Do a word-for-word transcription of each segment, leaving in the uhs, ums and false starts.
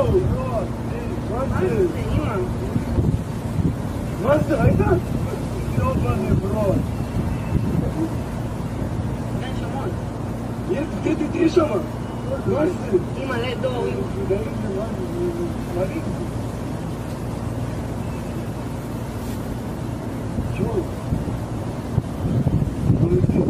ima. Monster, ajde? Jobani broj. Neće moj. Jesi, gdje ti tišama? Monster. Ima led do ovim. Da ide mali. Čuj. Policija.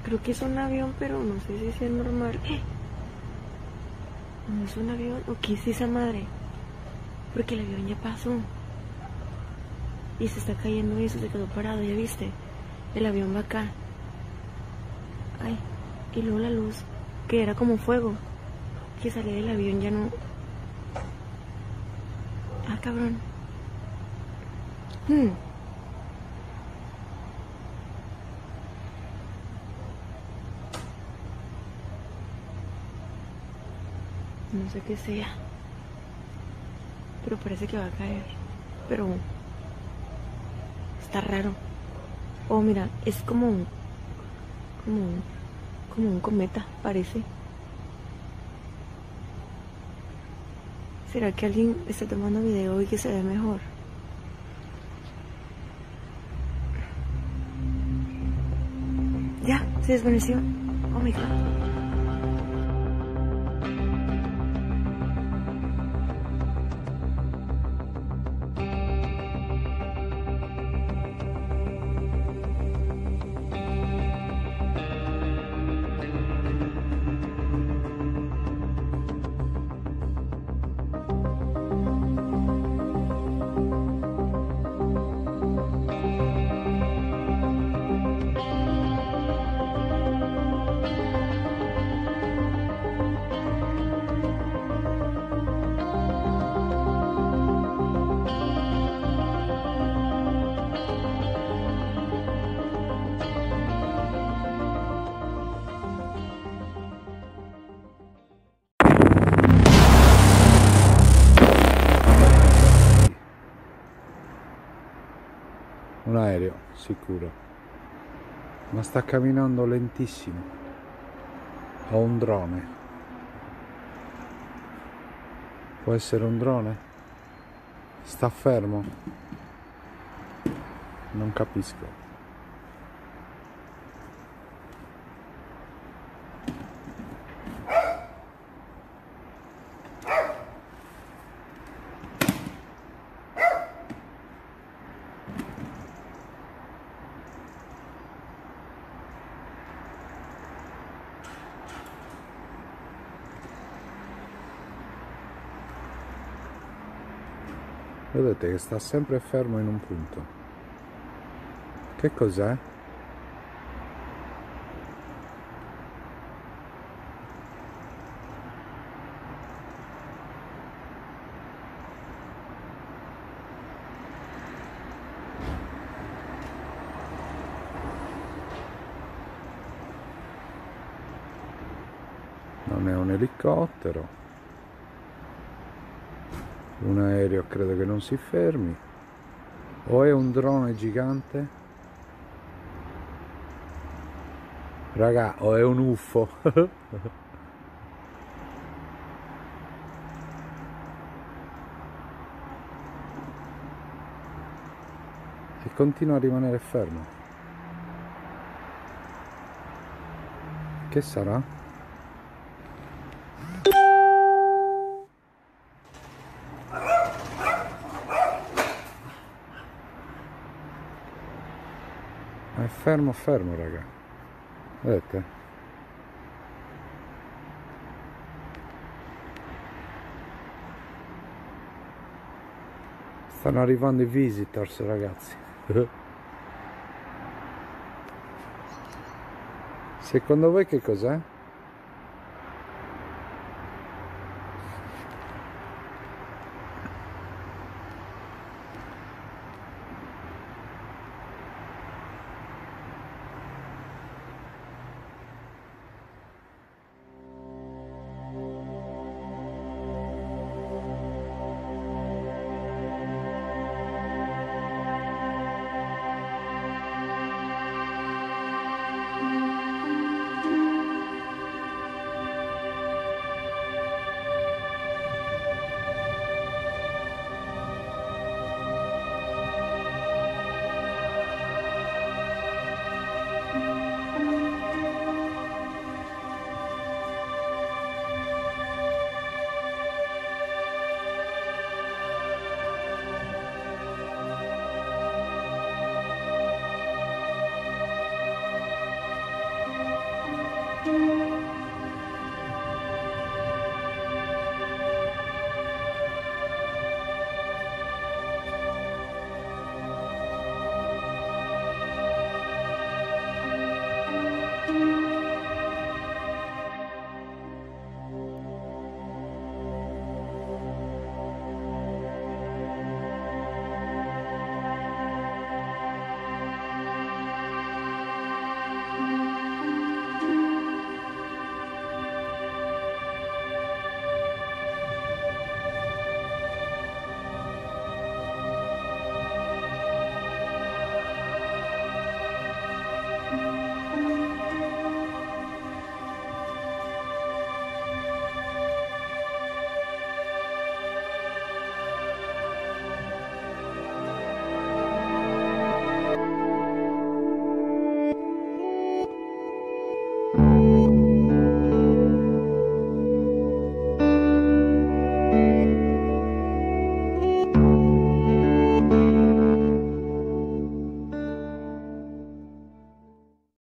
Creo que es un avión, pero no sé si sea normal. ¡Eh! No es un avión. ¿O qué es esa madre? Porque el avión ya pasó. Y se está cayendo eso, se quedó parado, ¿ya viste? El avión va acá. Ay, y luego la luz, que era como fuego, que salía del avión, ya no... Ah, cabrón. Hmm. No sé qué sea, pero parece que va a caer. Pero está raro. Oh, mira, es como un, como un, como un cometa, parece. ¿Será que alguien está tomando video y que se ve mejor? Ya, se desvaneció. Oh my god. Un aereo, sicuro. Ma sta camminando lentissimo. O un drone. Può essere un drone? Sta fermo? Non capisco. Vedete che sta sempre fermo in un punto. Che cos'è? Non è un elicottero. Un aereo credo che non si fermi. O è un drone gigante? Raga, o è un U F O? E continua a rimanere fermo. Che sarà? È fermo fermo, raga. Vedete? Stanno arrivando i visitors, ragazzi. Secondo voi che cos'è?